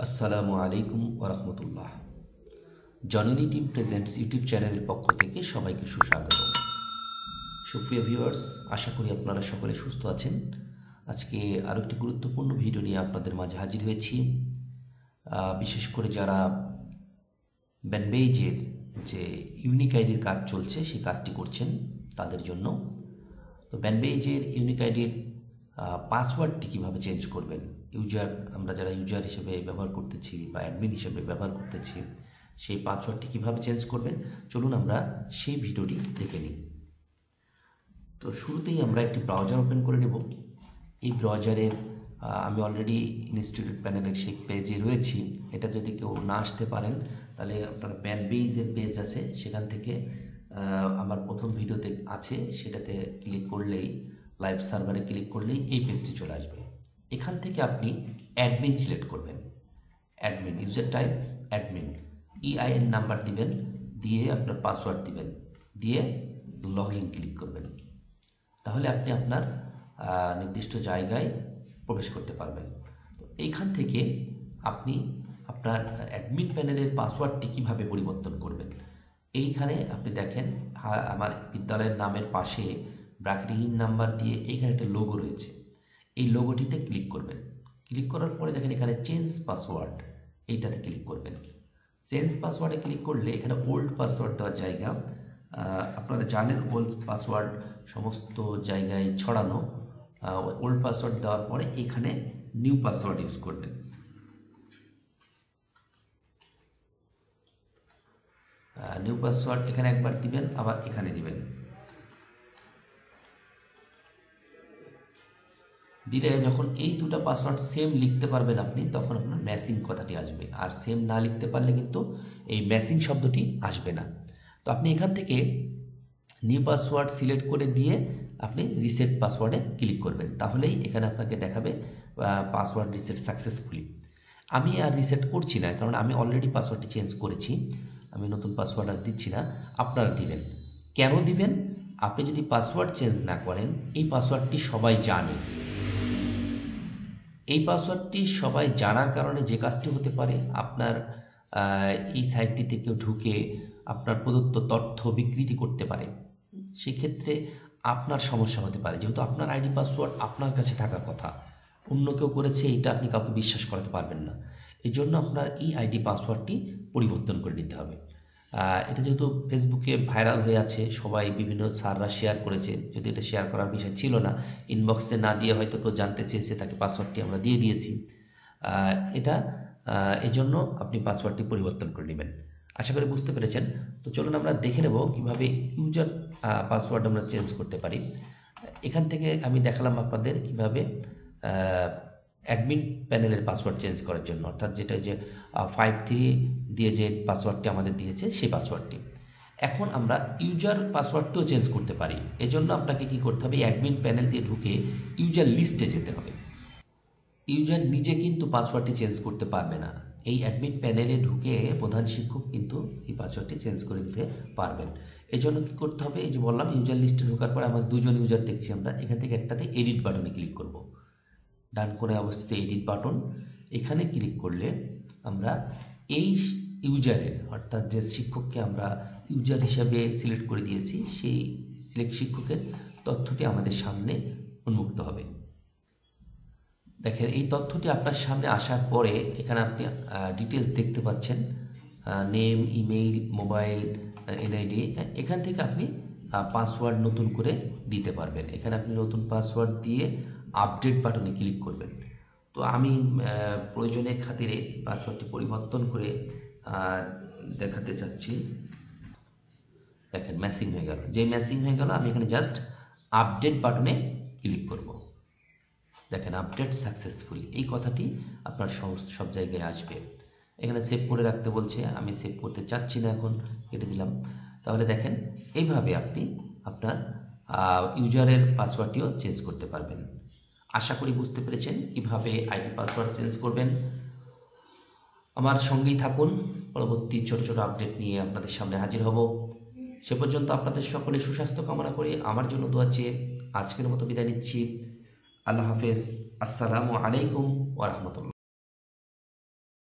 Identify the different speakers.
Speaker 1: আসসালামু আলাইকুম ওরহমতুল্লাহ। জননী টিম প্রেজেন্টস ইউটিউব চ্যানেলের পক্ষ থেকে সবাইকে সুস্বাগত। সুপ্রিয় ভিউয়ার্স, আশা করি আপনারা সকলে সুস্থ আছেন। আজকে আরও একটি গুরুত্বপূর্ণ ভিডিও নিয়ে আপনাদের মাঝে হাজির হয়েছি। বিশেষ করে যারা ব্যানবেইজের যে ইউনিক আইডির কাজ চলছে সেই কাজটি করছেন তাদের জন্য। তো ব্যানবেইজের ইউনিক আইডির পাসওয়ার্ডটি কীভাবে চেঞ্জ করবেন, আমরা যারা ইউজার হিসেবে ব্যবহার করতেছি বা অ্যাডমিন হিসেবে ব্যবহার করতেছি, সেই পাসওয়ার্ডটি কীভাবে চেঞ্জ করবেন, চলুন আমরা সেই ভিডিওটি দেখে নিই। তো শুরুতেই আমরা একটি ব্রাউজার ওপেন করে নেব। এই ব্রাউজারের আমি অলরেডি ইনস্টিটিউট প্যানেলের সেই পেজে রয়েছি। এটা যদি কেউ না আসতে পারেন তাহলে আপনার ব্যানবেইজের পেজ আছে, সেখান থেকে আমার প্রথম ভিডিওতে আছে, সেটাতে ক্লিক করলেই লাইভ সার্ভারে ক্লিক করলেই এই পেজটি চলে আসবে। এখান থেকে আপনি অ্যাডমিন সিলেক্ট করবেন। Admin user type admin, EIN number দিবেন, দিয়ে আপনার পাসওয়ার্ড দিবেন, দিয়ে লগ ইন ক্লিক করবেন। তাহলে আপনি আপনার নির্দিষ্ট জায়গায় প্রবেশ করতে পারবেন। তো এইখান থেকে আপনি আপনার অ্যাডমিন প্যানেলের পাসওয়ার্ডটি কীভাবে পরিবর্তন করবেন, এইখানে আপনি দেখেন আমার বিদ্যালয়ের নামের পাশে ব্র্যাকেটহীন নাম্বার দিয়ে এইখানে একটা লোগো রয়েছে। এই লোগোটিতে ক্লিক করবেন। ক্লিক করার পরে দেখেন এখানে চেঞ্জ পাসওয়ার্ড, এইটাতে ক্লিক করবেন। চেঞ্জ পাসওয়ার্ডে ক্লিক করলে এখানে ওল্ড পাসওয়ার্ড দেওয়ার জায়গা, আপনারা জানেন ওল্ড পাসওয়ার্ড সমস্ত জায়গায় ছড়ানো। ওল্ড পাসওয়ার্ড দেওয়ার পরে এখানে নিউ পাসওয়ার্ড ইউজ করবেন। নিউ পাসওয়ার্ড এখানে একবার দিবেন, আবার এখানে দিবেন। দিলে যখন এই দুটো পাসওয়ার্ড সেম লিখতে পারবেন আপনি, তখন আপনার ম্যাচিং কথাটি আসবে। আর সেম না লিখতে পারলে কিন্তু এই ম্যাচিং শব্দটি আসবে না। তো আপনি এখান থেকে নিউ পাসওয়ার্ড সিলেক্ট করে দিয়ে আপনি রিসেট পাসওয়ার্ডে ক্লিক করবেন। তাহলেই এখানে আপনাকে দেখাবে পাসওয়ার্ড রিসেট সাকসেসফুলি। আমি আর রিসেট করছি না, কারণ আমি অলরেডি পাসওয়ার্ডটি চেঞ্জ করেছি। আমি নতুন পাসওয়ার্ড আর দিচ্ছি না। আপনারা দিবেন। কেন দিবেন? আপনি যদি পাসওয়ার্ড চেঞ্জ না করেন, এই পাসওয়ার্ডটি সবাই জানে। এই পাসওয়ার্ডটি সবাই জানার কারণে যে কাজটি হতে পারে, আপনার এই সাইটটিতে কেউ ঢুকে আপনার প্রদত্ত তথ্য বিকৃতি করতে পারে। সেক্ষেত্রে আপনার সমস্যা হতে পারে, যেহেতু আপনার আইডি পাসওয়ার্ড আপনার কাছে থাকার কথা, অন্য কেউ করেছে এটা আপনি কাউকে বিশ্বাস করাতে পারবেন না। এই জন্য আপনার এই আইডি পাসওয়ার্ডটি পরিবর্তন করে নিতে হবে। এটা যেহেতু ফেসবুকে ভাইরাল হয়ে আছে, সবাই বিভিন্ন স্যাররা শেয়ার করেছে, যদি এটা শেয়ার করার বিষয় ছিল না, ইনবক্সে না দিয়ে হয়তো কেউ জানতে চেয়েছে, তাকে পাসওয়ার্ডটি আমরা দিয়ে দিয়েছি। এটা এই জন্য আপনি পাসওয়ার্ডটি পরিবর্তন করে নেবেন। আশা করি বুঝতে পেরেছেন। তো চলুন আমরা দেখে নেব কীভাবে ইউজার পাসওয়ার্ড আমরা চেঞ্জ করতে পারি। এখান থেকে আমি দেখালাম আপনাদের কীভাবে অ্যাডমিন প্যানেলের পাসওয়ার্ড চেঞ্জ করার জন্য, অর্থাৎ যেটা যে 53 দিয়ে যে পাসওয়ার্ডটি আমাদের দিয়েছে সেই পাসওয়ার্ডটি। এখন আমরা ইউজার পাসওয়ার্ডটিও চেঞ্জ করতে পারি। এজন্য আপনাকে কি করতে হবে, অ্যাডমিন প্যানেল দিয়ে ঢুকে ইউজার লিস্টে যেতে হবে। ইউজার নিজে কিন্তু পাসওয়ার্ডটি চেঞ্জ করতে পারবে না। এই অ্যাডমিন প্যানেলে ঢুকে প্রধান শিক্ষক কিন্তু এই পাসওয়ার্ডটি চেঞ্জ করে দিতে পারবেন। এই জন্য কী করতে হবে, এই যে বললাম ইউজার লিস্টে ঢোকার পরে আমার দুজন ইউজার দেখছি আমরা, এখান থেকে একটাতে এডিট বাটনে ক্লিক করব। ডান কোণে অবস্থিত এডিট বাটন, এখানে ক্লিক করলে আমরা এই ইউজারের, অর্থাৎ যে শিক্ষককে আমরা ইউজার হিসাবে সিলেক্ট করে দিয়েছি, সেই শিক্ষকের তথ্যটি আমাদের সামনে উন্মুক্ত হবে। দেখেন এই তথ্যটি আপনার সামনে আসার পরে এখানে আপনি ডিটেলস দেখতে পাচ্ছেন, নেম, ইমেইল, মোবাইল, এনআইডি। এখান থেকে আপনি পাসওয়ার্ড নতুন করে দিতে পারবেন। এখানে আপনি নতুন পাসওয়ার্ড দিয়ে আপডেট বাটনে ক্লিক করবেন। তো আমি প্রয়োজনের খাতিরে পাসওয়ার্ডটি পরিবর্তন করে দেখাতে চাচ্ছি। দেখেন ম্যাচিং হয়ে গেল। যে ম্যাচিং হয়ে গেল, আমি এখানে জাস্ট আপডেট বাটনে ক্লিক করব। দেখেন আপডেট সাকসেসফুলি, এই কথাটি আপনার সব জায়গায় আসবে। এখানে সেভ করে রাখতে বলছে, আমি সেভ করতে চাচ্ছি না, এখন কেটে দিলাম। তাহলে দেখেন এইভাবে আপনি আপনার ইউজারের পাসওয়ার্ডটিও চেঞ্জ করতে পারবেন। আশা করি বুঝতে পেরেছেন কীভাবে আইডি পাসওয়ার্ড চেঞ্জ করবেন। আমার সঙ্গেই থাকুন, পরবর্তী ছোট ছোট আপডেট নিয়ে আপনাদের সামনে হাজির হব। সে পর্যন্ত আপনাদের সকলে সুস্বাস্থ্য কামনা করে আমার জন্য দোয়া চেয়ে আজকের মতো বিদায় নিচ্ছি। আল্লাহ হাফেজ। আসসালামু আলাইকুম ওয়া রাহমাতুল্লাহ।